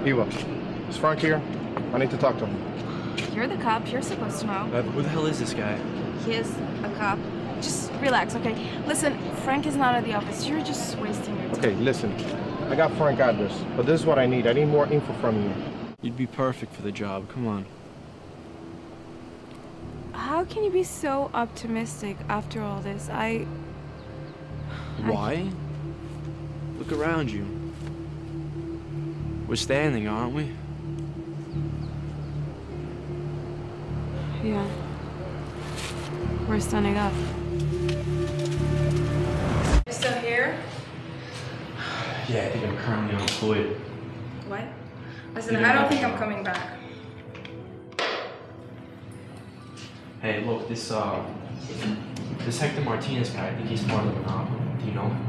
Eva, is Frank here? I need to talk to him. You're the cop. You're supposed to know. Who the hell is this guy? He is a cop. Just relax, okay? Listen, Frank is not at the office. You're just wasting your time. Okay, listen. I got Frank's address, but this is what I need. I need more info from you. You'd be perfect for the job. Come on. How can you be so optimistic after all this? Why? Look around you. We're standing, aren't we? Yeah. We're standing up. You still here? Yeah, I think I'm currently unemployed. What? Listen, I don't think I'm coming back. Hey, look, this Hector Martinez guy, I think he's part of the monopoly. Do you know him?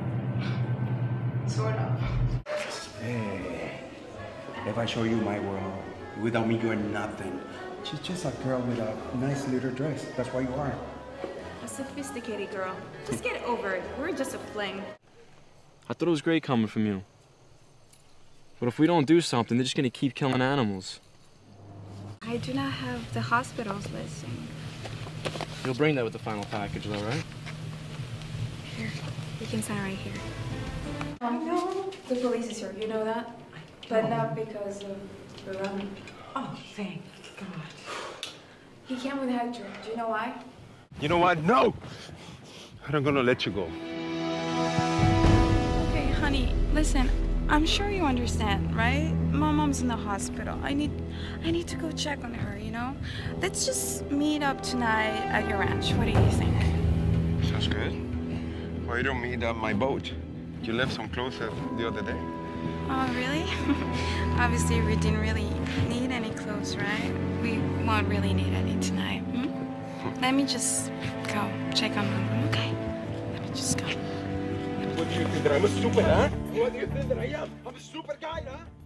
Sort of. Hey, if I show you my world, without me you're nothing. She's just a girl with a nice little dress. That's why you are. A sophisticated girl. Just get over it. We're just a fling. I thought it was great coming from you. But if we don't do something, they're just gonna keep killing animals. I do not have the hospital's listing. You'll bring that with the final package, though, right? Here, you can sign right here. No, the police is here. You know that? But not because of the run. Oh, thank God. He came with Hector. Do you know why? You know what? No! I'm gonna let you go. Okay, honey, listen. I'm sure you understand, right? My mom's in the hospital. I need to go check on her, you know? Let's just meet up tonight at your ranch. What do you think? Sounds good. Why you don't meet at my boat? You left some clothes the other day. Oh, really? Obviously, we didn't really need any clothes, right? We won't really need any tonight, hmm? Let me just go check on Mom, okay? Let me just go. What do you think, that I'm a stupid, huh? What do you think that I am? I'm a super guy, huh?